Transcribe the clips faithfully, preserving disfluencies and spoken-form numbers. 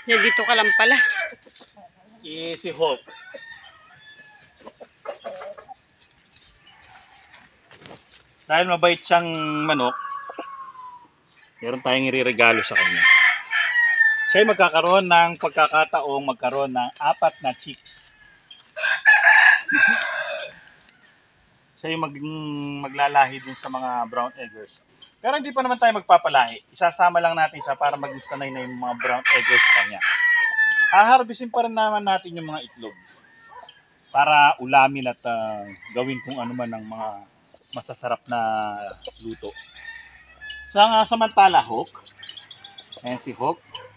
Yan, dito ka lang pala. Eh, si Hulk. Dahil mabait siyang manok, meron tayong ireregalo sa kanya. Siya ay magkakaroon ng pagkakataong magkaroon ng apat na chicks. Siya ay mag, maglalahi dun sa mga brown eggers. Pero hindi pa naman tayo magpapalahi. Isasama lang natin siya para maging sanay na yung mga brown eggers sa kanya. Haharbisin pa rin naman natin yung mga itlog para ulamin at uh, gawin kung ano man ang mga masasarap na luto. Sa samantala, Hulk, ayan si Hulk,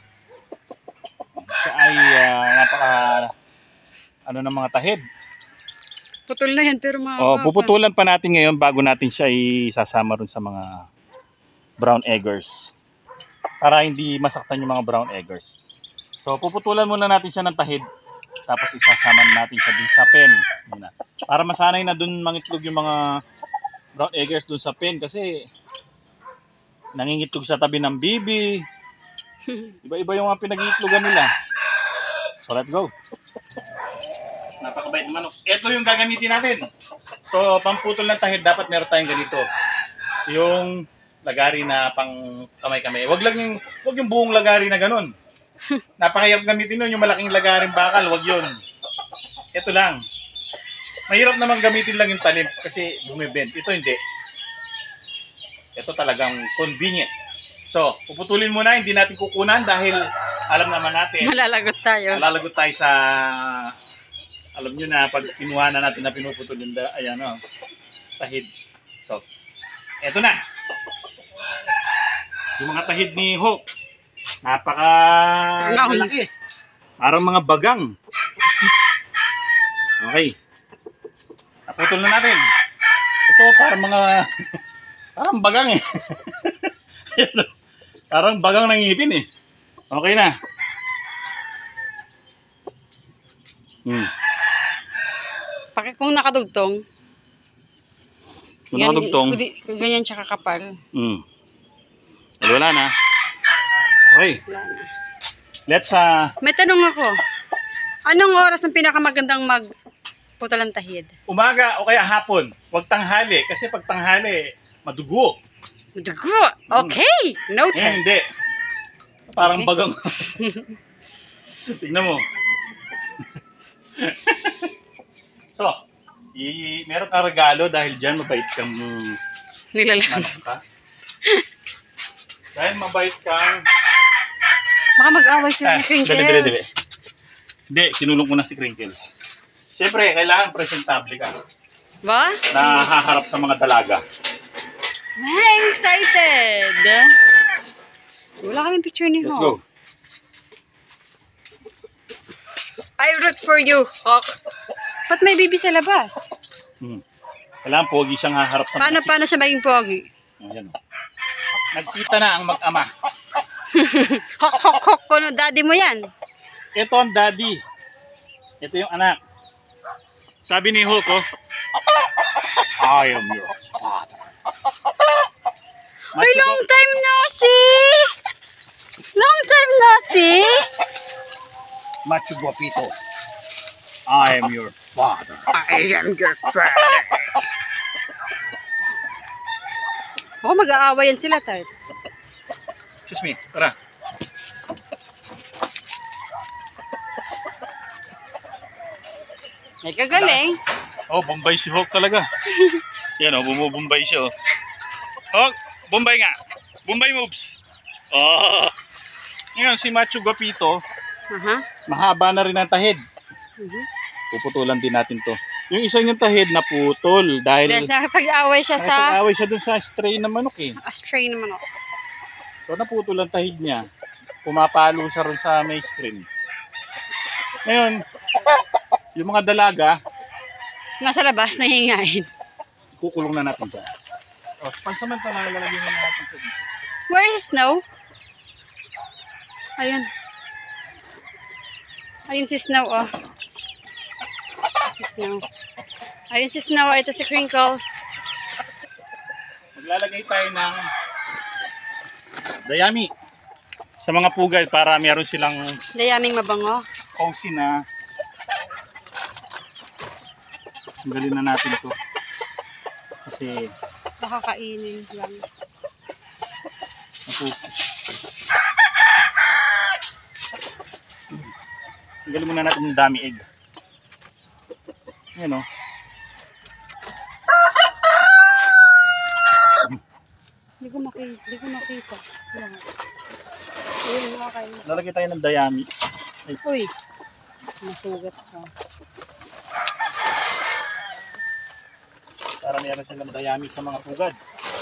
siya ay uh, napaka ano ng mga tahid. Putol na yan pero mga Oh, puputulan pa natin ngayon bago natin siya isasama rin sa mga brown eggers para hindi masaktan yung mga brown eggers. So puputulan muna natin siya ng tahid tapos isasama natin siya dun sa pen muna. Para masanay na dun mangitlog yung mga brown eggers dun sa pen kasi nangingitlog sa tabi ng bibi. Iba-iba yung mga pinag-iitlogan nila. So let's go. Napakabait naman. Ito yung gagamitin natin. So pamputol ng tahid dapat meron tayong ganito. Yung lagari na pang kamay-kamay. Wag lang yung wag yung buong lagari na ganun. Napakahirap gamitin nun yung malaking lagaring bakal, wag yun. Ito lang. Mahirap naman gamitin lang yung talim kasi bumibend. Ito hindi. Ito talagang convenient. So, puputulin muna, hindi natin kukunan dahil alam naman natin. Malalagot tayo. Malalagot tayo sa, alam nyo na, pag kinuha na natin na pinuputol yung, ayan o, tahid. So, eto na. Yung mga tahid ni Hulk. Napaka malaki. Parang mga bagang. Okay. Naputol na natin. Ito parang mga parang bagang eh. Parang bagang ng ngipin eh. Okay na. Hmm. Paki kung nakadugtong. Kung nakadugtong. Ganyan siya kakapal. Hmm. Wala na. Okay. Let's uh May tanong ako. Anong oras ang pinakamagandang magputol ng tahid? umaga o kaya hapon. Huwag tanghali kasi pag tanghali madugo. Dugo. Okay. Eh, Noted. hindi. Parang Okay. bagang. Tingnan mo. So, i meron kang regalo dahil diyan mabait kang Nilalang. manok ka. Dahil mabait kang Baka mag-away sila Ah, ni Crinkles. dali, dali, dali. Hindi, kinulong ko na si Crinkles. Siyempre, kailangan presentable ka Ba? na haharap sa mga dalaga. Ay, excited. Wala kaming picture ni Let's Hawk. go. I root for you, Hawk. Ba't may baby sa labas? Hmm. Kailangan pogi siyang haharap sa Paano, mga paano chicks. siya maging pogi? Ayan. Nagkita na ang mag-ama. Hawk, hawk, hawk. Kuno, daddy mo yan. Ito ang daddy. Ito yung anak. Sabi ni Hulk, oh, I am your father. Ay, long time no see! Long time no see! Macho guapito. I am your father. I am your father. Oh, mag-aawayan sila tayo. Excuse me, tara. Ay, kagaling. Oh, Bombay si Hulk talaga. Yan oh, bumubumbay siya oh. Hulk, Bombay nga. Bombay moves. Oh. Ngayon, si Macho Guapito, Aha. mahaba na rin ang tahid. Mhm. Puputulan din natin to. Yung isa niyang tahid naputol dahil Dahil sa pag-aaway siya sa nakipag-away siya dun sa stray na manok eh. astray naman ako. So naputol ang tahid niya. Pumapalo siya ron sa may screen. Ngayon, yung mga dalaga, Nasa labas, nahingain. kukulong na natin siya. O, pansamantala, lalagyan na natin siya. Where is Snow? Ayun. Ayun si Snow, oh. Si Snow. Ayun si Snow, ito si Crinkles. Maglalagay tayo ng dayami. sa mga pugad para meron silang Dayaming mabango. cozy na. Tanggalin na natin to. Kasi Makakainin lang. napu. Tanggalin muna natin yung dami egg. Ayan o. Hindi ko makita. Hindi ko makita. Yan. Ayun, okay. Lalagay tayo ng dayami. Ay, Uy. Masugat ka. para meron silang dayami sa mga pugad.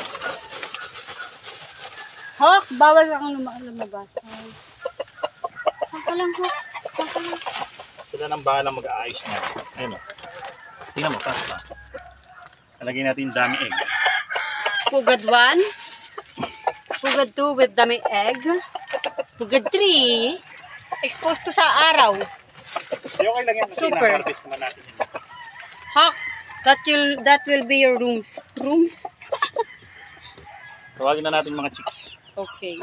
Hawk, bawal kang luma- lumabas. Ay. Saan ka lang, Hawk? Saan ka lang? Sila nang bahala mag-aayos niya. Ayun o. Tingnan mo, pass pa. Lalagay natin yung dami egg. Pugad one. Pugad two with dami egg. Pugad three. Exposed to sa araw. Hindi okay lang yan kasi Super. na-harvest naman natin yun. Hawk, that will, that will be your rooms. Rooms? Tawagin na natin mga chicks. Okay.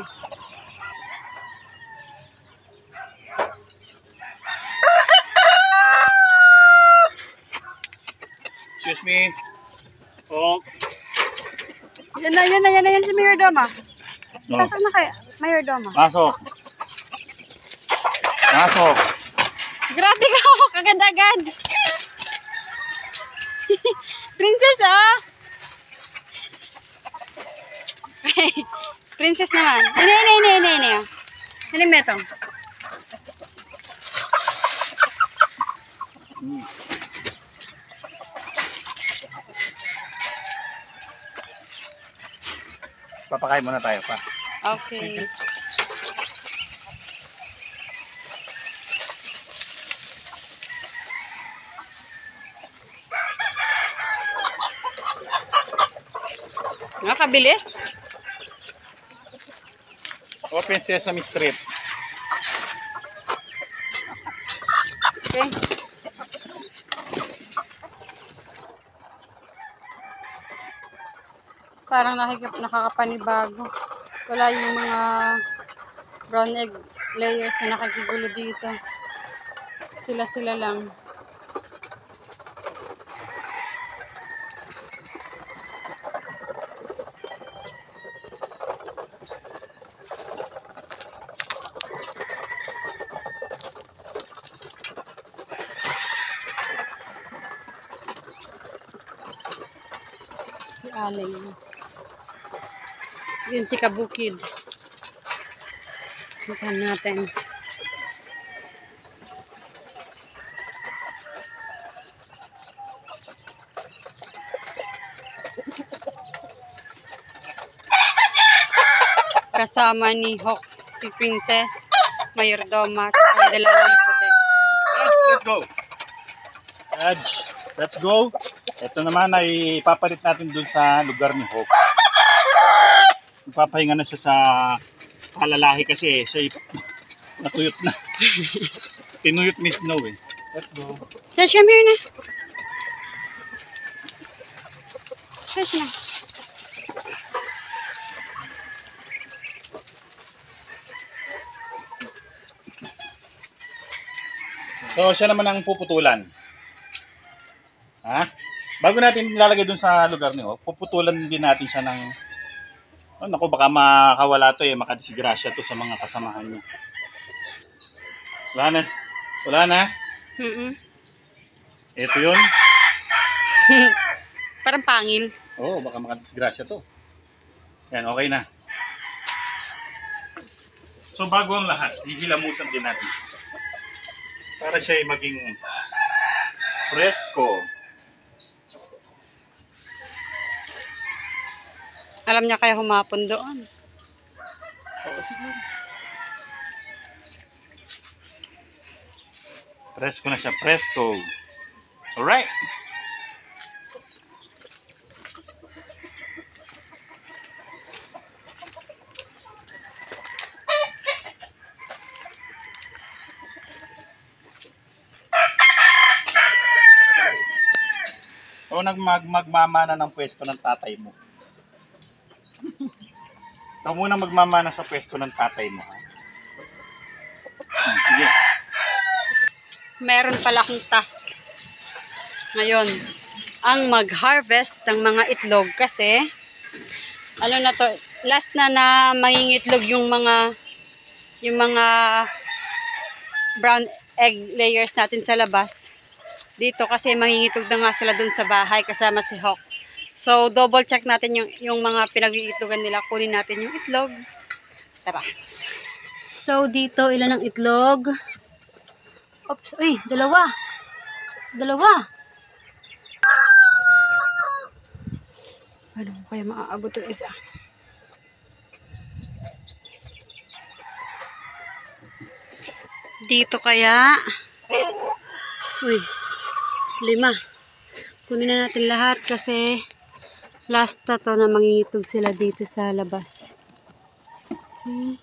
Excuse me. Oh. Yan na, yan na, yan na, yan si Mayor Doma. No. Pasok na kayo, Mayor Doma. Pasok. Pasok. Grabe ka, oh, kagad-agad. Princess, oh. Princess naman. Ini, ini, ini, ini, ini. Ini, metong. Papakain muna tayo pa. Okay. Nakabilis. Open Sesame Street. Okay. Parang nakik- nakakapanibago. Wala yung mga brown egg layers na nakikigulo dito. Sila-sila lang. Si Alay. Yun si Kabukid. Puntahan natin. Kasama ni Hawk si Princess, Mayordoma, at ang dalawang puti. Edge, let's go. Edge, let's go. Ito naman ay ipapalit natin dun sa lugar ni Hawk. Ipapahinga na siya sa kalalahi kasi siya natuyot na. Tinuyot ni Snow eh. Let's go. Touch come here na. Touch na. So siya naman ang puputulan. Ha? Bago natin ilalagay dun sa lugar ni Hawk, puputulan din natin siya ng oh, naku, baka makawala to eh, makadisgrasya to sa mga kasamahan niya. Wala na. Wala na. Mm-mm. Ito yun. Parang pangil. Oo, oh, baka makadisgrasya to. Yan, okay na. So bago ang lahat, hihilamusan din natin. Para siya ay maging presko. Alam niya kaya humapon doon. Oo, siguro. Presko na siya, presko. Alright. O nagmag magmamana ng pwesto ng tatay mo. Ikaw muna magmamana sa pwesto ng tatay mo. Ha? Sige. Meron pala akong task ngayon. Ang mag-harvest ng mga itlog kasi ano na to, last na na mangingitlog yung mga yung mga brown egg layers natin sa labas. Dito kasi mangingitlog na nga sila dun sa bahay kasama si Hawk. So double check natin yung yung mga pinag-iitlogan nila. Kunin natin yung itlog. Tara. So dito ilan ang itlog? Oops, uy, dalawa. Dalawa. Paano ko kaya maaabot yung isa? Dito kaya. Uy, lima. Kunin na natin lahat kasi last na to na mangingitog sila dito sa labas. Okay.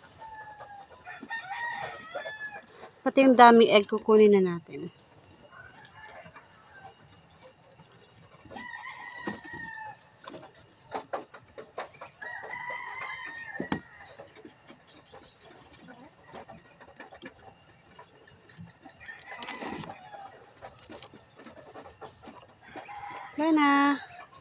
Pati yung dami egg kukunin na natin. Na.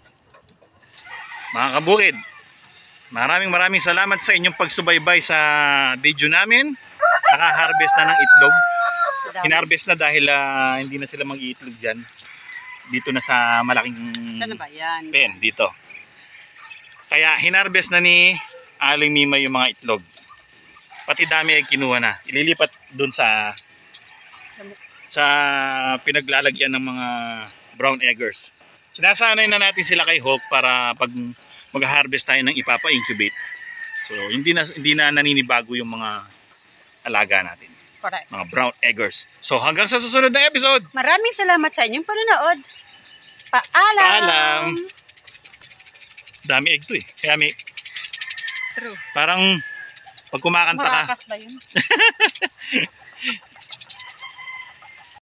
Mga kabukid, maraming maraming salamat sa inyong pagsubaybay sa video namin. Naka-harvest na ng itlog. Hinarvest na dahil uh, hindi na sila mag-iitlog dyan. Dito na sa malaking Saan na ba yan? pen, dito. Kaya hinarvest na ni Aling Mima yung mga itlog. Pati dami ay kinuha na. Ililipat dun sa sa pinaglalagyan ng mga brown eggers. Sinasanay na natin sila kay Hawk para pag mag-harvest tayo ng ipapa-incubate. So hindi na hindi na naninibago yung mga alaga natin. Correct. Mga brown eggers. So hanggang sa susunod na episode. Maraming salamat sa inyong panonood. Paalam! Paalam! Dami egg to eh. Kaya may True. parang pag kumakanta ka. Marakas ba yun?